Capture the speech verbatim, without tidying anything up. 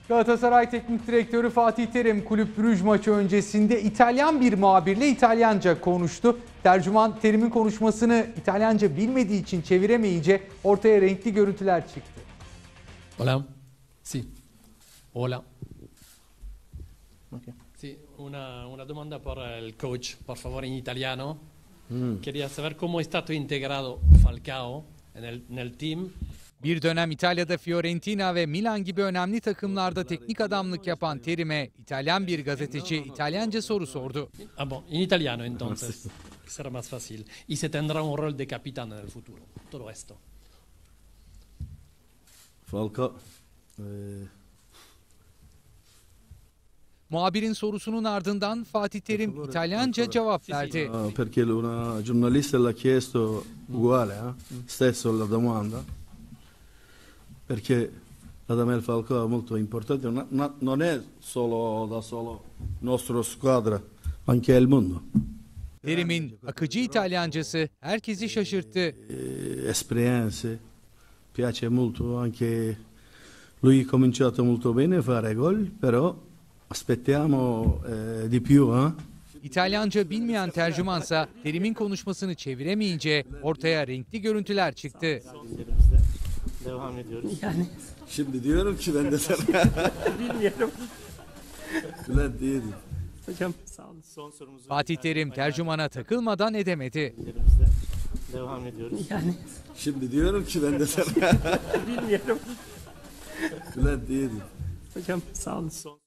Galatasaray Teknik Direktörü Fatih Terim Kulüp Brugge maçı öncesinde İtalyan bir muhabirle İtalyanca konuştu. Tercüman Terim'in konuşmasını İtalyanca bilmediği için çeviremeyince ortaya renkli görüntüler çıktı. Hola. Sí. Hola. Okay. Sí, una, una domanda para el coach, por favor, en italiano. Mm. Quería saber cómo está integrado Falcao en el, en el team. Bir dönem İtalya'da Fiorentina ve Milan gibi önemli takımlarda teknik adamlık yapan Terim'e İtalyan bir gazeteci İtalyanca soru sordu. Ah, bon, en italiano entonces, será más fácil. Y se tendrá un rol de capitán en el futuro. Todo esto. Falcao. Eh, Muhabirin sorusunun ardından Fatih Terim İtalyanca cevap verdi. ah, perché una giornalista l'ha chiesto uguale, eh? stesso la domanda. Perché Radamel Falcao è molto importante, non, non- non è solo da solo nostra squadra, ma anche il mondo. Terim'in akıcı İtalyancası herkesi şaşırttı. Eh, esperienze, piace molto anche lui ha cominciato molto bene a fare gol, però aspettiamo eh, di più, eh? İtalyanca bilmeyen tercümansa Terim'in konuşmasını çeviremeyince ortaya renkli görüntüler çıktı. Devam ediyoruz. Yani Şimdi diyorum ki ben de sana. Bilmiyorum. Bülent iyiydi. Hocam sağ olun. Son sorumuzu Fatih Terim tercümana takılmadan edemedi. lerimizle devam ediyoruz. yani Şimdi diyorum ki ben de sana. Bilmiyorum. Bülent iyiydi. Hocam sağ olun. Son